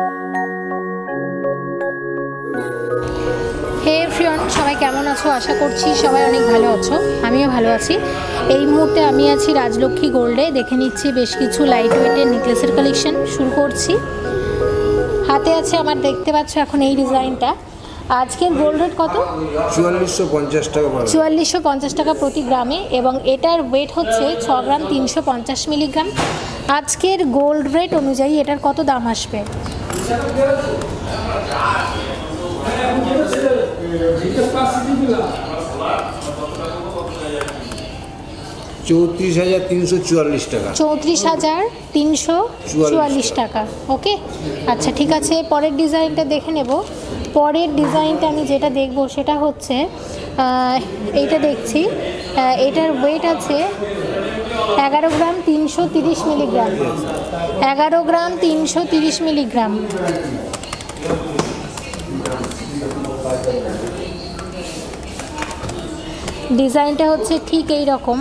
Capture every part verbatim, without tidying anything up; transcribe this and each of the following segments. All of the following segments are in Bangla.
হে ফ্রেন্ড, সবাই কেমন আছো? আশা করছি সবাই অনেক ভালো আছো, আমিও ভালো আছি। এই মুহূর্তে আমি আছি রাজলক্ষ্মী গোল্ডে, দেখে নিচ্ছি বেশ কিছু লাইট ওয়েটের নেকলেসের কালেকশন। শুরু করছি। হাতে আছে আমার, দেখতে পাচ্ছ এখন এই ডিজাইনটা। আজকের গোল্ড রেট কত? চুয়াল্লিশশো পঞ্চাশ টাকা। চুয়াল্লিশশো পঞ্চাশ টাকা প্রতি গ্রামে, এবং এটার ওয়েট হচ্ছে ছ গ্রাম তিনশো পঞ্চাশ মিলিগ্রাম। আজকের গোল্ড রেট অনুযায়ী এটার কত দাম আসবে? চৌত্রিশ হাজার তিনশো চুয়াল্লিশ টাকা। চৌত্রিশ হাজার তিনশো চুয়াল্লিশ টাকা। ওকে, আচ্ছা ঠিক আছে। পরের ডিজাইনটা দেখে নেব। পরের ডিজাইনটা আমি যেটা দেখব সেটা হচ্ছে এইটা দেখছি। এটার ওয়েট আছে এগারো গ্রাম তিনশো তিরিশ মিলিগ্রাম। এগারো গ্রাম তিনশো তিরিশ মিলিগ্রাম। ডিজাইনটা হচ্ছে ঠিক এই রকম।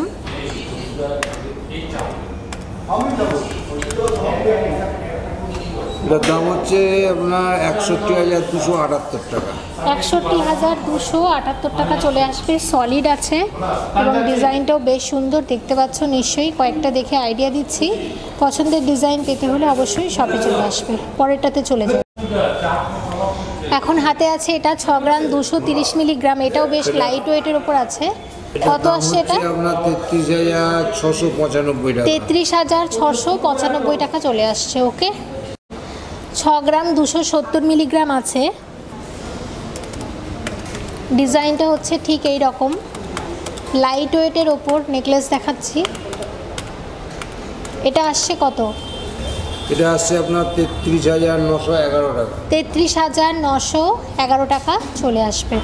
এটার দাম হচ্ছে আপনার একষট্টি হাজার দুশো আটাত্তর টাকা। একষট্টি হাজার দুশো আটাত্তর টাকা চলে আসবে। সলিড আছে এবং ডিজাইনটাও বেশ সুন্দর, দেখতে পাচ্ছ নিশ্চয়ই। কয়েকটা দেখে আইডিয়া দিচ্ছি। পছন্দের ডিজাইন পেতে হলে অবশ্যই শপে চলে আসবে। পরেরটাতে চলে যাবে। এখন হাতে আছে এটা ছ গ্রাম দুশো তিরিশ মিলিগ্রাম। এটাও বেশ লাইট ওয়েটের উপর আছে। কত আসছে এটা? আপনার তেত্রিশ হাজার ছশো পঁচানব্বই টাকা। তেত্রিশ হাজার ছশো পঁচানব্বই টাকা চলে আসছে। ওকে, ছ গ্রাম দুশো সত্তর মিলিগ্রাম আছে। ডিজাইনটা হচ্ছে ঠিক এই রকম, লাইট ওয়েটের ওপর নেকলেস দেখাচ্ছি। এটা আসছে কত? এটা আসছে আপনার তেত্রিশ হাজার নশো এগারো টাকা। তেত্রিশ হাজার নশো এগারো টাকা চলে আসবে।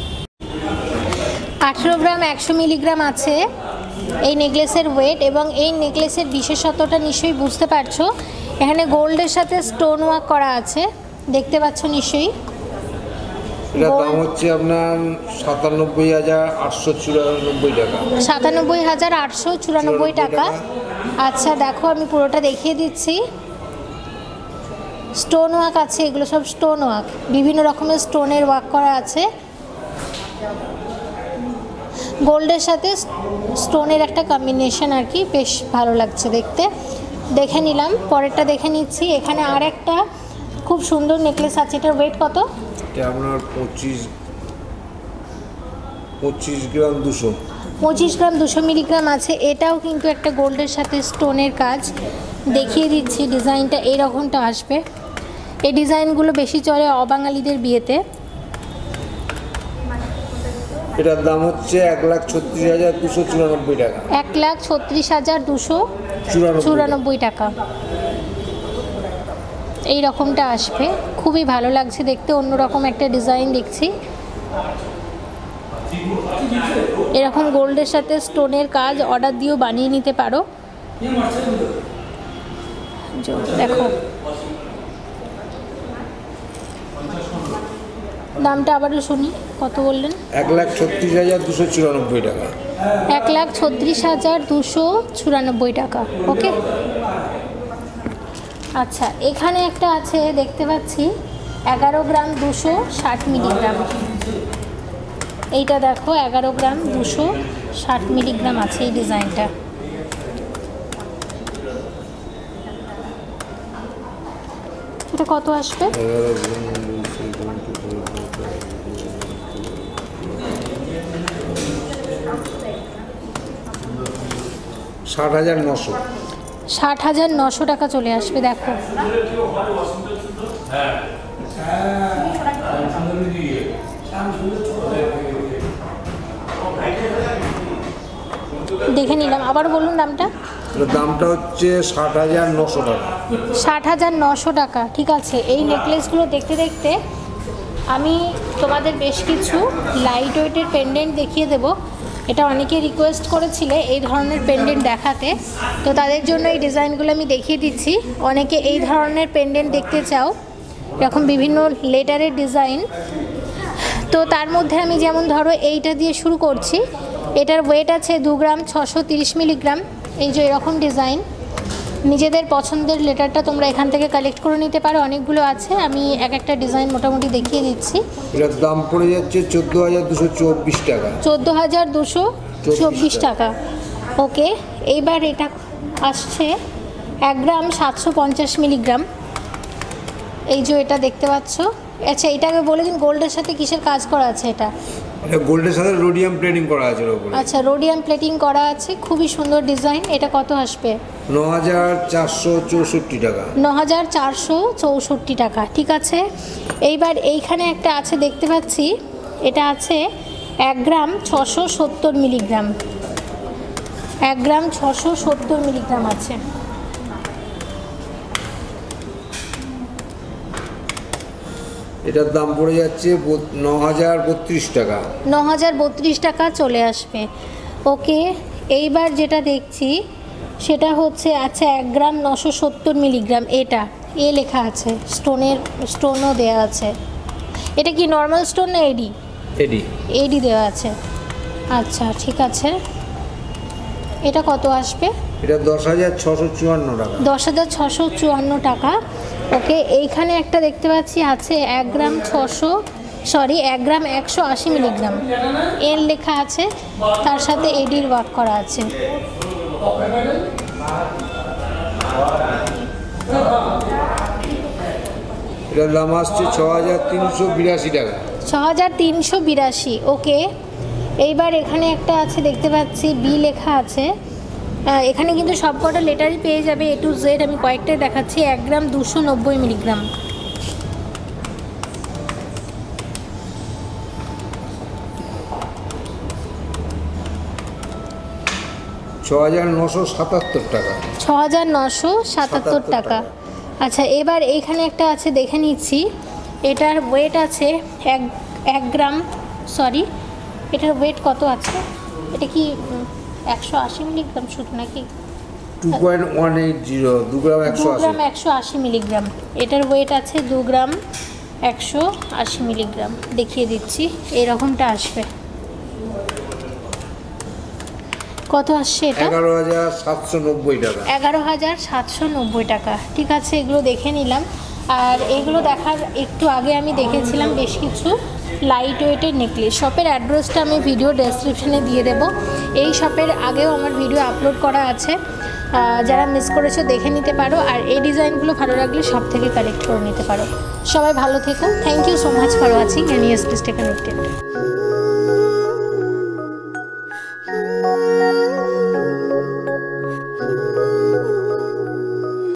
আঠেরো গ্রাম একশো মিলিগ্রাম আছে এই নেকলেসের ওয়েট, এবং এই নেকলেসের বিশেষত্বটা নিশ্চয়ই বুঝতে পারছো। এখানে গোল্ডের সাথে স্টোন ওয়ার্ক করা আছে, দেখতে পাচ্ছ নিশ্চয়ই। এটার দাম হচ্ছে আপনার সাতানব্বই হাজার আটশো চুরানব্বই টাকা। সাতানব্বই হাজার আটশো চুরানব্বই টাকা। আচ্ছা দেখো, আমি পুরোটা দেখিয়ে দিচ্ছি। স্টোন ওয়ার্ক আছে, এগুলো সব স্টোন ওয়ার্ক, বিভিন্ন রকমের স্টোনের ওয়ার্ক করা আছে। গোল্ডের সাথে স্টোনের একটা কম্বিনেশন আর কি, বেশ ভালো লাগছে দেখতে। দেখে নিলাম। পরেরটা দেখে নিচ্ছি। এখানে আর একটা খুব সুন্দর নেকলেস আছে। এটার ওয়েট কত? এটা আপনার পঁচিশ পঁচিশ গ্রাম দুশো পঁচিশ গ্রাম দুশো মিলিগ্রাম আছে। এটাও কিন্তু একটা গোল্ডের সাথে স্টোনের কাজ, দেখিয়ে দিচ্ছি। ডিজাইনটা এইরকমটা আসবে। এই ডিজাইনগুলো বেশি চলে অবাঙালিদের বিয়েতে। এটার দাম হচ্ছে এক লাখ ছত্রিশ হাজার দুশো চুরানব্বই টাকা। এক লাখ ছত্রিশ হাজার দুশো চুরানব্বই টাকা এই রকমটা আসবে। খুবই ভালো লাগছে দেখতে, অন্যরকম একটা ডিজাইন দেখছি। এরকম গোল্ডের সাথে স্টোনের কাজ অর্ডার দিয়েও বানিয়ে নিতে পারো। দেখো দামটা আবারও শুনি, কত বললেন? এক লাখ ছত্রিশ হাজার দুশো চুরানব্বই টাকা। এক লাখ ছত্রিশ হাজার দুশো চুরানব্বই টাকা। ওকে, আচ্ছা এখানে একটা আছে দেখতে পাচ্ছি এগারো গ্রাম দুশো ষাট মিলিগ্রাম। এইটা দেখো এগারো গ্রাম দুশো ষাট মিলিগ্রাম আছে এই ডিজাইনটা। এটা কত আসবে? ষাট হাজার নশো ষাট হাজার নশো টাকা চলে আসবে। দেখো দেখে নিলাম। আবার বলুন দামটা। দামটা হচ্ছে ষাট হাজার নশো টাকা। ষাট হাজার নশো টাকা, ঠিক আছে। এই নেকলেসগুলো দেখতে দেখতে আমি তোমাদের বেশ কিছু লাইট ওয়েটের পেন্ডেন্ট দেখিয়ে দেবো। এটা অনেকে রিকোয়েস্ট করেছিলে এই ধরনের পেন্ডেন্ট দেখাতে, তো তাদের জন্য এই ডিজাইনগুলো আমি দেখিয়ে দিচ্ছি। অনেকে এই ধরনের পেন্ডেন্ট দেখতে চাও, এরকম বিভিন্ন লেটারের ডিজাইন। তো তার মধ্যে আমি যেমন ধরো এইটা দিয়ে শুরু করছি। এটার ওয়েট আছে দু গ্রাম ছশো তিরিশ মিলিগ্রাম। এই যে এরকম ডিজাইন, নিজেদের পছন্দের লেটারটা তোমরা এখান থেকে কালেক্ট করে নিতে পারো, অনেকগুলো আছে। আমি এক একটা ডিজাইন মোটামুটি দেখিয়ে দিচ্ছি। এটার দাম পড়ে যাচ্ছে চোদ্দো হাজার দুশো চব্বিশ টাকা। চোদ্দো হাজার দুশো চব্বিশ টাকা। ওকে, এইবার এটা আসছে এক গ্রাম সাতশো পঞ্চাশ মিলিগ্রাম। এই যে এটা দেখতে পাচ্ছ। আচ্ছা, এটাকে বলে দিন গোল্ডের সাথে কিসের কাজ করা আছে? এটা এটা গোল্ডের সাথে রোডিয়াম প্লেটিং করা আছে ওপরে। আচ্ছা, রোডিয়াম প্লেটিং করা আছে, খুবই সুন্দর ডিজাইন। এটা কত আসবে? ন হাজার চারশো চৌষট্টি টাকা। ন হাজার চারশো চৌষট্টি টাকা, ঠিক আছে। এইবার এইখানে একটা আছে দেখতে পাচ্ছি, এটা আছে এক গ্রাম ছশো সত্তর মিলিগ্রাম। এক গ্রাম ছশো সত্তর মিলিগ্রাম আছে। এটার দাম পড়ে যাচ্ছে ন হাজার বত্রিশ টাকা। ন হাজার বত্রিশ টাকা চলে আসবে। ওকে, এইবার যেটা দেখছি সেটা হচ্ছে আচ্ছা এক গ্রাম নশো সত্তর মিলিগ্রাম। এটা এ লেখা আছে, স্টোনের স্টোনও দেওয়া আছে। এটা কি নর্মাল স্টোন না এডি? এডি এডি দেওয়া আছে। আচ্ছা, ঠিক আছে। এটা কত আসবে? এটা দশ হাজার ছশো চুয়ান্ন টাকা। দশ হাজার ছশো চুয়ান্ন টাকা। ওকে, এইখানে একটা দেখতে পাচ্ছি আছে এক গ্রাম ছশো সরি এক গ্রাম একশো আশি মিলিগ্রাম। এর লেখা আছে, তার সাথে এডির ওয়ার্ক করা আছে। এটার দাম আসছে ছ হাজার তিনশো বিরাশি টাকা। ছ হাজার তিনশো বিরাশি। ওকে, এইবার এখানে একটা আছে দেখতে পাচ্ছি, বি লেখা আছে। এখানে কিন্তু সব কটা লেটারই পেয়ে যাবে, এ টু জেড। আমি কয়েকটাই দেখাচ্ছি। এক গ্রাম দুশো নব্বই মিলিগ্রাম। ছ হাজার নশো সাতাত্তর টাকা। ছ হাজার নশো সাতাত্তর টাকা। আচ্ছা, এবার এইখানে একটা আছে দেখে নিচ্ছি। এটার ওয়েট আছে এক এক গ্রাম সরি এটার ওয়েট কত আছে? এটা কি একশো আশি মিলিগ্রাম শুধু নাকি? Two point one eight zero দু গ্রাম একশো দু আশি। গ্রাম একশো আশি মিলিগ্রাম। এটার ওয়েট আছে দু গ্রাম একশো আশি মিলিগ্রাম। দেখিয়ে দিচ্ছি, এইরকমটা আসবে। কত আসছে এটা? এগারো হাজার সাতশো নব্বই টাকা। এগারো হাজার সাতশো নব্বই টাকা, ঠিক আছে। এগুলো দেখে নিলাম। আর এগুলো দেখার একটু আগে আমি দেখেছিলাম বেশ কিছু লাইট ওয়েটের নেকলেস। শপের অ্যাড্রেসটা আমি ভিডিও ডেসক্রিপশনে দিয়ে দেবো। এই শপের আগেও আমার ভিডিও আপলোড করা আছে, যারা মিস করেছো দেখে নিতে পারো। আর এই ডিজাইনগুলো ভালো লাগলে সব থেকে কালেক্ট করে নিতে পারো। সবাই ভালো থেকো। Thank you so much for watching and yes please stay connected.